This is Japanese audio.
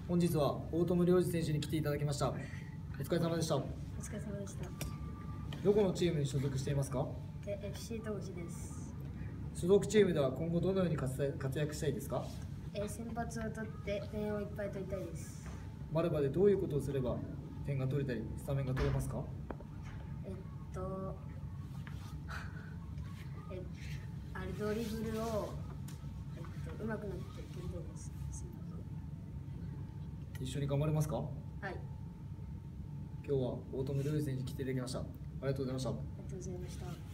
本日は大友良二選手に来ていただきました。お疲れ様でした。 お疲れ様でした。 どこのチームに所属していますか？ FC 東寺です。 所属チームでは今後どのように活躍したいですか？ 先発を取って点をいっぱい取りたいです。 マルバでどういうことをすれば点が取れたりスタメンが取れますか？ あれドリブルを、うまくなって取りたいです。 一緒に頑張れますか？ はい。 今日は大友良二選手に来ていただきました。ありがとうございました。 ありがとうございました。